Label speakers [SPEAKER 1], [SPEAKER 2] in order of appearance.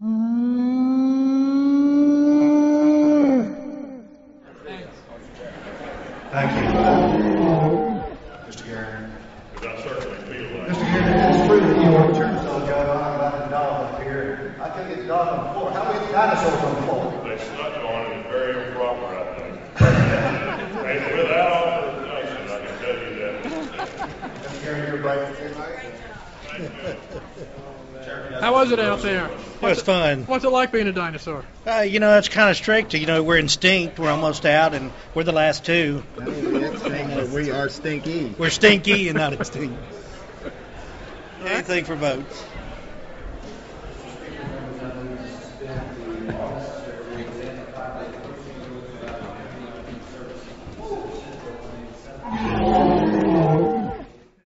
[SPEAKER 1] Thank you. Mr. Gary.
[SPEAKER 2] I certainly feel like
[SPEAKER 1] Mr. Gary, it's true that you want to turn so Joe on about the dog up here. I think it's dog on the floor. How many dinosaurs on the floor?
[SPEAKER 2] they snuck on it. It's very improper, I think. And without all hesitation, I can tell you that.
[SPEAKER 1] Mr. Gary, you're right.
[SPEAKER 3] How was it out there?
[SPEAKER 4] It was fun.
[SPEAKER 3] What's it like being a dinosaur?
[SPEAKER 4] It's kind of strict. We're extinct. We're almost out, and we're the last two.
[SPEAKER 5] We are stinky.
[SPEAKER 4] We're stinky and not extinct. Anything for votes.